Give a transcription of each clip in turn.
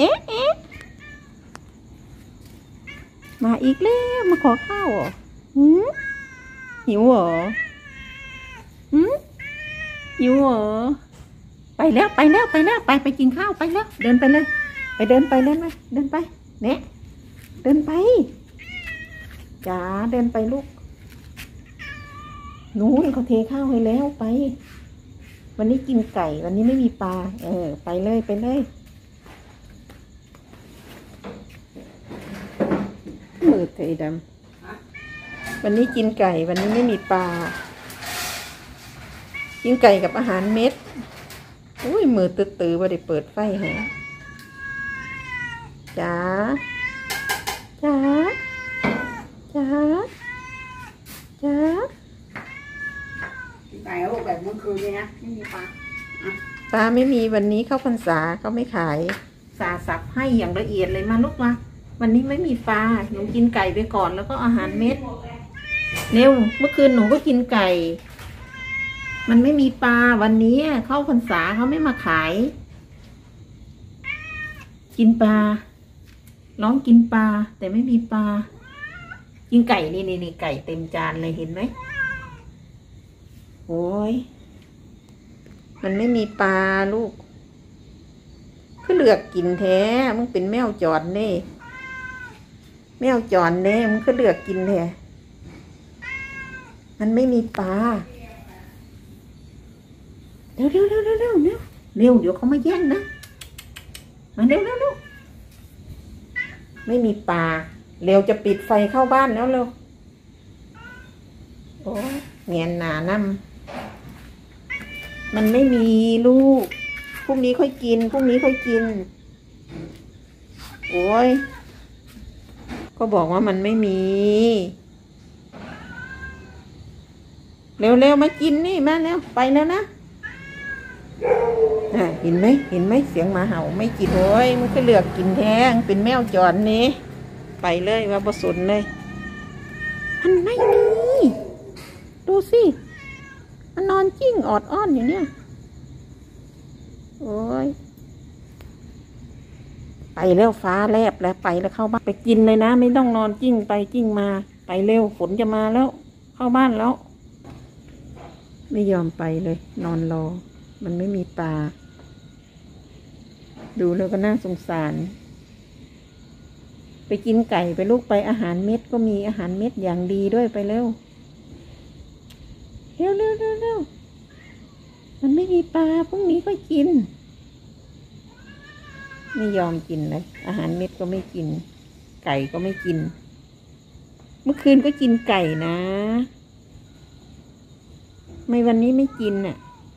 เอ๊ะเอ๊ะมาอีกแล้วมาขอข้าวเหรอหิวเหรอหิวเหรอไปแล้วไปแล้วไปแล้วไปกินข้าวไปแล้วเดินไปเลยไปเดินไปเลยไหมเดินไปเนี่ยเดินไปจ๋าเดินไปลูกนู้นเขาเทข้าวให้แล้วไปวันนี้กินไก่วันนี้ไม่มีปลาไปเลยไปเลยมือเทดำวันนี้กินไก่วันนี้ไม่มีปลากินไก่กับอาหารเม็ดอุ้ยมือตื้อๆว่าได้เปิดไฟให้จ๋าจ๋าจ๋าจ๋าไก่เอาแบบเมื่อคืนเลยนะไม่มีปลาปลาไม่มีวันนี้เข้าพรรษาเขาไม่ขายสาสับให้อย่างละเอียดเลยมาลูกมาวันนี้ไม่มีปลาหนูกินไก่ไปก่อนแล้วก็อาหารเม็ดเร็วเมื่อคืนหนูก็กินไก่มันไม่มีปลาวันนี้เข้าพรรษาเขาไม่มาขายกินปลาร้องกินปลาแต่ไม่มีปลากินไก่นี่ไก่เต็มจานเลยเห็นไหมโอ้ยมันไม่มีปลาลูกคือเลือกกินแท้มึงเป็นแมวจรเน่แมวจรเน่มึงคือเลือกกินแท้มันไม่มีปลาเร็วเดี๋ยวเขามาแย่งนะมาเร็วไม่มีปลาเร็วจะปิดไฟเข้าบ้านแล้วเร็วโอ้เงียนหนาน้ำมันไม่มีลูกพรุ่งนี้ค่อยกินโอ้ยก็บอกว่ามันไม่มีเร็วมากินนี่มาแล้วไปแล้วนะเห็นไหมเสียงหมาเห่าไม่กินโอ้ยมันก็เลือกกินแท้งเป็นแมวจรนี่ไปเลยว่าบ่สนเลยมันไม่มีดูสิมันนอนจิ้งออดอ้อนอยู่เนี่ยโอ้ยไปแล้วฟ้าแลบแล้วไปแล้วเข้าบ้านไปกินเลยนะไม่ต้องนอนจิ้งไปจิ้งมาไปเร็วฝนจะมาแล้วเข้าบ้านแล้วไม่ยอมไปเลยนอนรอมันไม่มีปลาดูแล้วก็น่าสงสารไปกินไก่ไปลูกไปอาหารเม็ดก็มีอาหารเม็ดอย่างดีด้วยไปเร็วมันไม่มีปลาพรุ่งนี้ก็กินไม่ยอมกินเลยอาหารเม็ดก็ไม่กินไก่ก็ไม่กินเมื่อคืนก็กินไก่นะไม่วันนี้ไม่กินน่ะ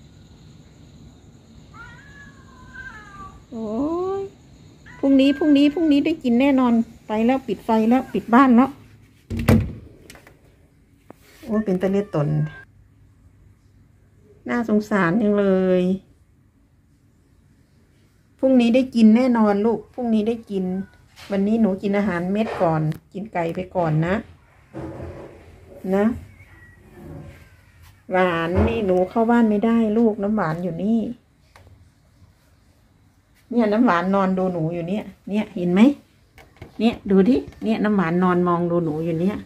โอ้ยพรุ่งนี้ได้กินแน่นอนไปแล้วปิดไฟแล้วปิดบ้านแล้วโอ้เป็นตะเลียตนน่าสงสารจังเลยพรุ่งนี้ได้กินแน่นอนลูกพรุ่งนี้ได้กินวันนี้หนูกินอาหารเม็ดก่อนกินไก่ไปก่อนนะหวานนี่หนูเข้าบ้านไม่ได้ลูกน้ำหวานอยู่นี่เนี่ยน้ำหวานนอนดูหนูอยู่เนี่ยเห็นไหมเนี่ยดูดิเนี่ยน้ำหวานนอนมองดูหนูอยู่เนี่ย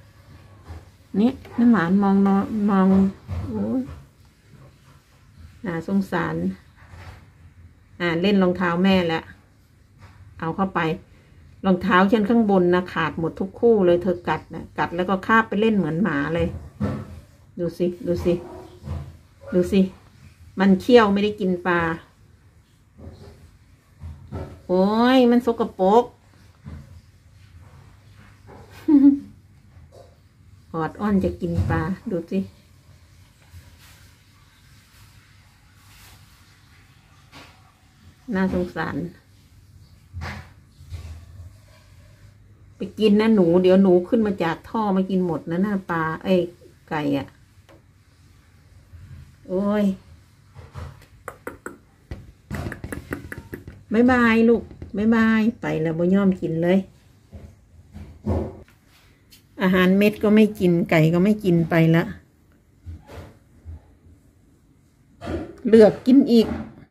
น้ำหวานมองโอ้ยน่าสงสารเล่นรองเท้าแม่แล้วเอาเข้าไปรองเท้าฉันข้างบนนะขาดหมดทุกคู่เลยเธอกัดแล้วก็คาบไปเล่นเหมือนหมาเลยดูสิมันเคี้ยวไม่ได้กินปลาโอ้ยมันสกปรกออดอ้อนจะกินปลาดูสิน่าสงสารไปกินนะหนูเดี๋ยวหนูขึ้นมาจากท่อมากินหมดนะหน้าปลาไก่โอ้ยบ๊ายบายลูกบ๊ายบายไปแล้วบ่ยอมกินเลยอาหารเม็ดก็ไม่กินไก่ก็ไม่กินไปละเลือกกินอีก